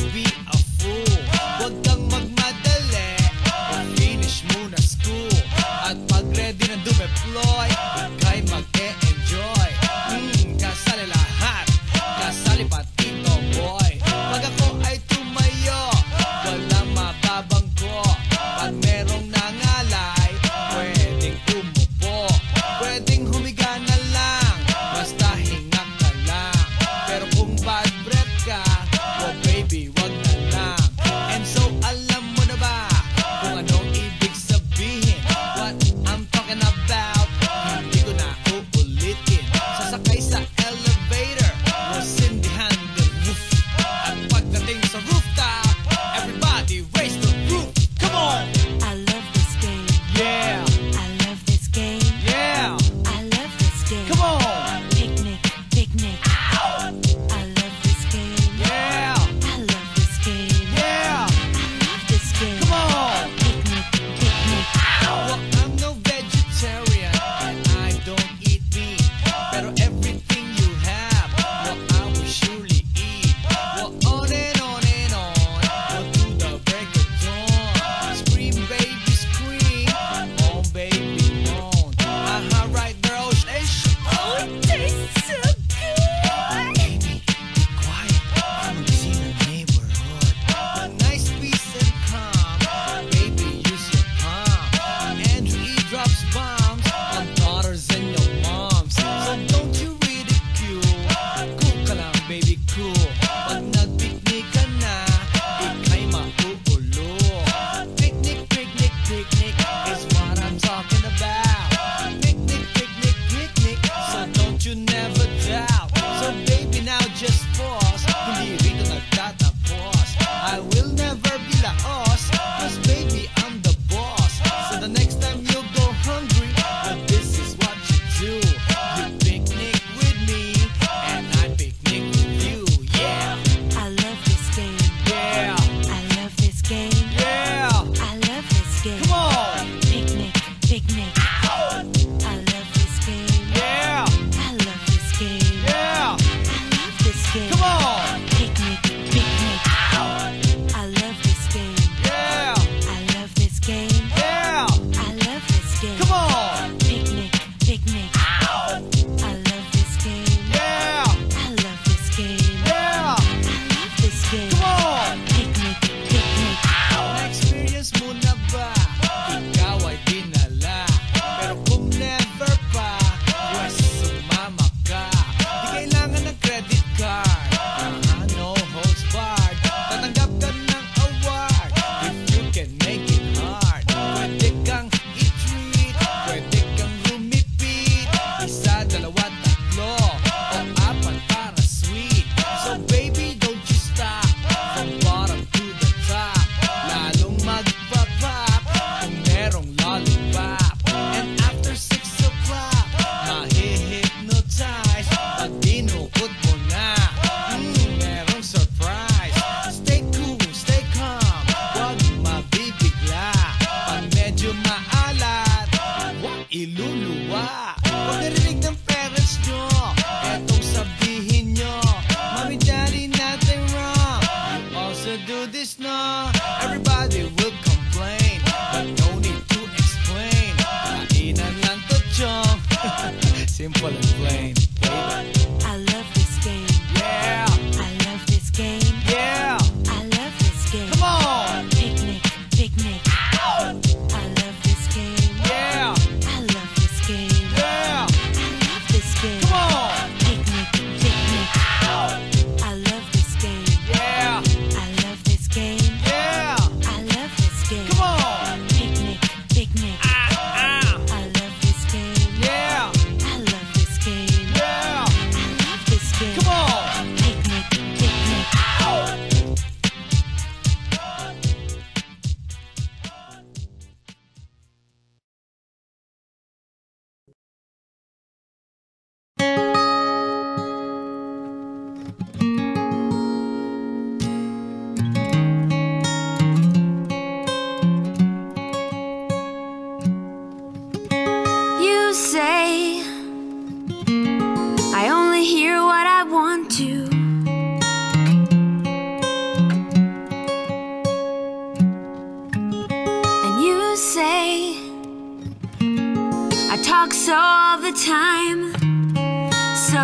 so all the time. So,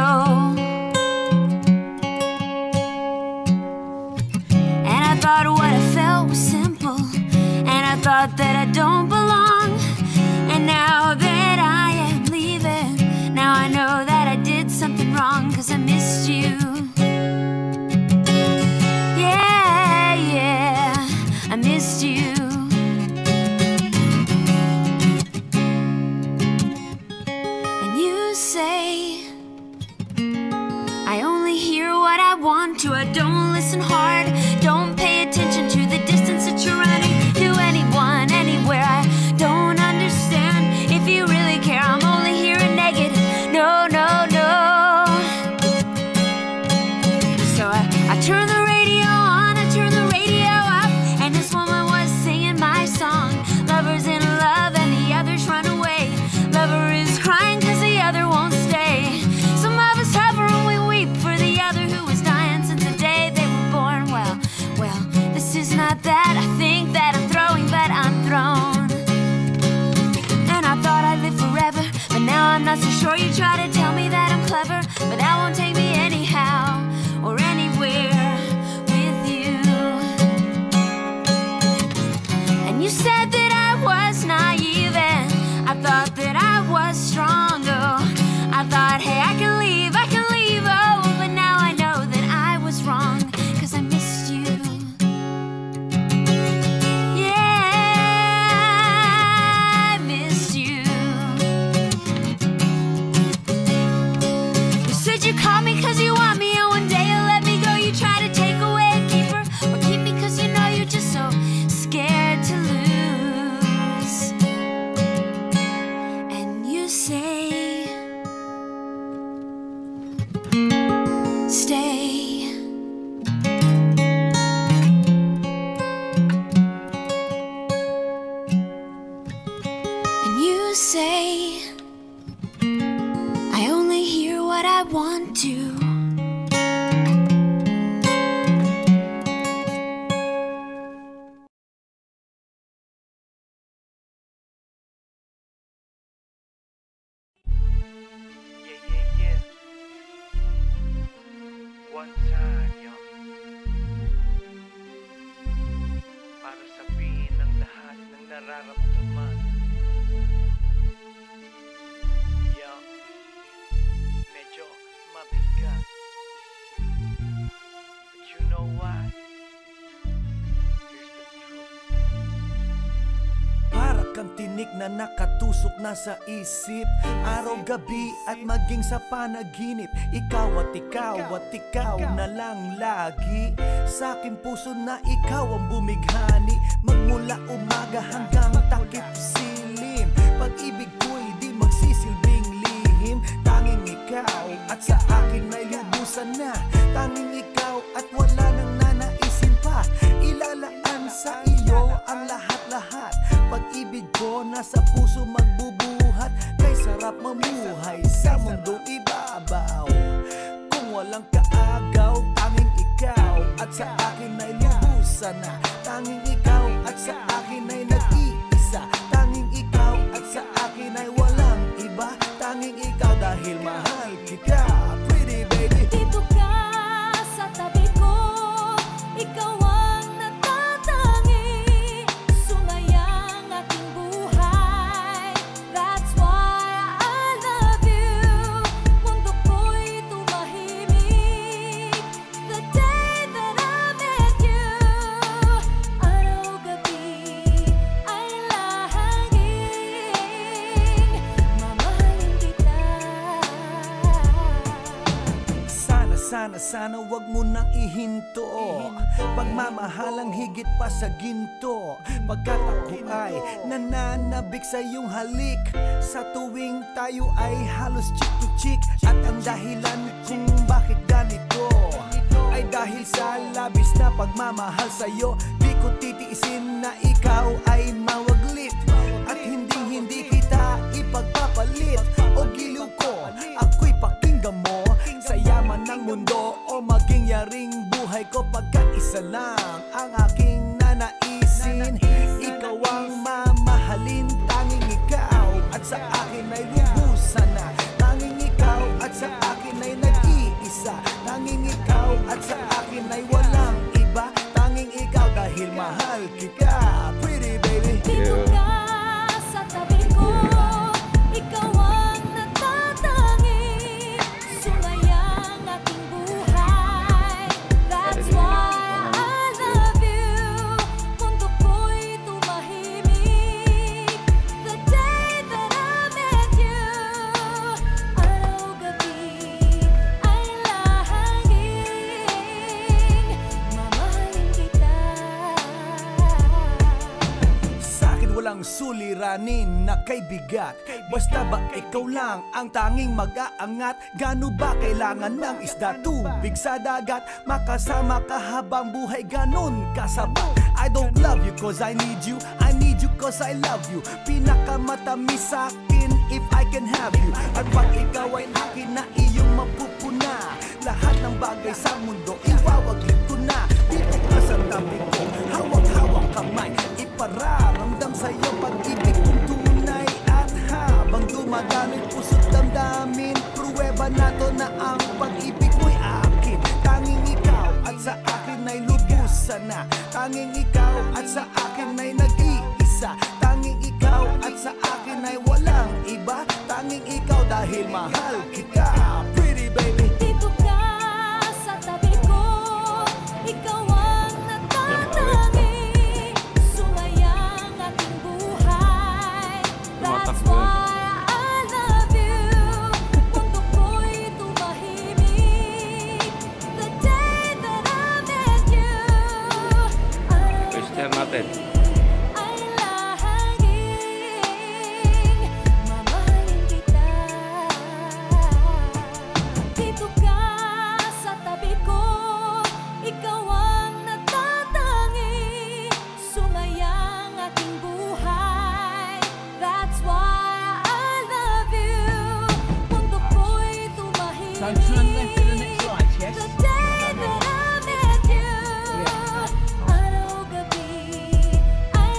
and I thought what I felt was simple, and I thought that I don't belong. And now that I am leaving, now I know that I did something wrong, 'cause I missed you. Yeah, yeah, I missed you. And you say I only hear what I want to. I don't listen hard, don't pay attention to the distance that you're running. To anyone, anywhere, I don't understand. If you really care, I'm only hearing negative. No, no, no. So I turn the radio on, I turn the radio up, and this woman was singing my song. Lover's in love and the others run away. Lover is crying 'cause the other won't stay. Some of us suffer and we weep for the other who was dying since the day they were born. Well, this is not that. I think that I'm throwing, but I'm thrown. And I thought I'd live forever, but now I'm not so sure. You try to tell me that I'm clever, but that won't take me anyhow or anywhere with you. And you said that I was naive, and I thought that I was strong. Oh, I thought, hey, I can leave, oh, but now I know that I was wrong, 'cause I missed you. Yeah, I missed you. You said you called me 'cause you want me, and one day you let me go. You try to take away a keeper, or keep me 'cause you know you're just so scared to lose. And you say stay. And you say I only hear what I want to. Yeah. One time, yo. Para sabihin ang lahat ng nararamdaman. Yo. Medyo mabigat. But you know what? Here's the truth. Para kang tinik na nakatusok na sa isip, araw-gabi at maging sa panaginip. Ikaw at ikaw na lang lagi sa aking puso, na ikaw ang bumighani. Magmula umaga hanggang takip silim, pag-ibig ko'y di magsisilbing lihim. Tanging ikaw at sa akin may lubusan na. Tanging ikaw at wala nang nanaisin pa. Ilalaan sa iyo ang lahat-lahat. Pag-ibig ko nasa puso magbubuhat. Kay sarap mamuhay sa mundo ibabaw. Kung walang kaagaw, tanging ikaw at sa akin ay lubusan na. Tanging ikaw at sa akin ay nag-iisa. Tanging ikaw at sa akin ay walang iba. Tanging ikaw dahil mahal kita, pretty baby. Dito ka sa tabi ko, ikaw ang natatangi. Sumayang aking buhay, that's why I love you. Mundo ko'y tumahimik the day that I met you. Araw-gabi ay lahangin, mamahalin kita. Sana wag mo nang ihinto. Pagmamahalang higit pa sa ginto. Pagkat ako ay nananabik sa iyong halik. Sa tuwing tayo ay halos chick to chick. At ang dahilan kung bakit ganito ay dahil sa labis na pagmamahal sa'yo. Di ko titiisin na ikaw ay mawaglit. At hindi kita ipagpapalit. O giliw ko, ako'y pakinggan mo. Sa yaman ng mundo o maging yaring buhay ko, pagkat isa lang ang aking nanaisin. Ikaw ang mamahalin, tanging ikaw at sa akin ay lubos sa akin ay nag-iisa. Tanging ikaw at sa akin ay walang iba. Tanging ikaw dahil mahal kita. Pretty baby. Dito ka sa tabi ko, ikaw ang natatangi. Sumayang aking buhay. That's why I love you. Mundo ko'y tumahimik. The day that I met you, araw-gabi ay lahangin. Mamahalin kita. Sa'kin walang suliranin na kay bigat. Basta ba ikaw lang ang tanging mag-aangat? Gano ba kailangan ng isda, tubig sa dagat? Makasama ka habang buhay, ganon kasabat. I don't love you cause I need you, I need you cause I love you. Pinakamatamis sa'kin if I can have you. At pag ikaw ay akin na iyong mapupuna, lahat ng bagay sa mundo iwawaglit ko na. Dito ka sa tabi ko, hawak-hawak kamay, ipararamdam sa'yo pag-ibig kong tunay. At habang dumadaloy puso't damdamin, pruweba na to na ang pag-ibig mo'y akin. Tanging ikaw at sa akin ay lubusan na. Tanging ikaw at sa akin ay nag-iisa. Tanging ikaw at sa akin ay walang iba. Tanging ikaw dahil mahal kita. Pretty baby. Dito ka sa tabi ko, ikaw ang natatangi. Sumayang aking buhay. That's why I love you. Mundo ko'y tumahimik. The day that I met you, Twister natin. ay lahangin. Mamahalin kita. Dito ka sa tabi ko, ikaw ang natatangi. Sumayang aking buhay. That's why I love you. Mundo ko'y tumahimik. So turn left to the next right, yes? The day that I met you, araw-gabi ay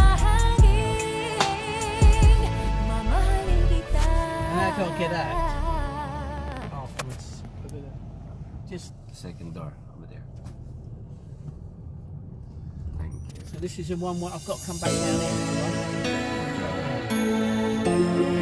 lahangin. Mamahalin kita. And I can't get out. Afterwards. Just Second door over there. Thank you. so this is the one where I've got to come back down there. Right?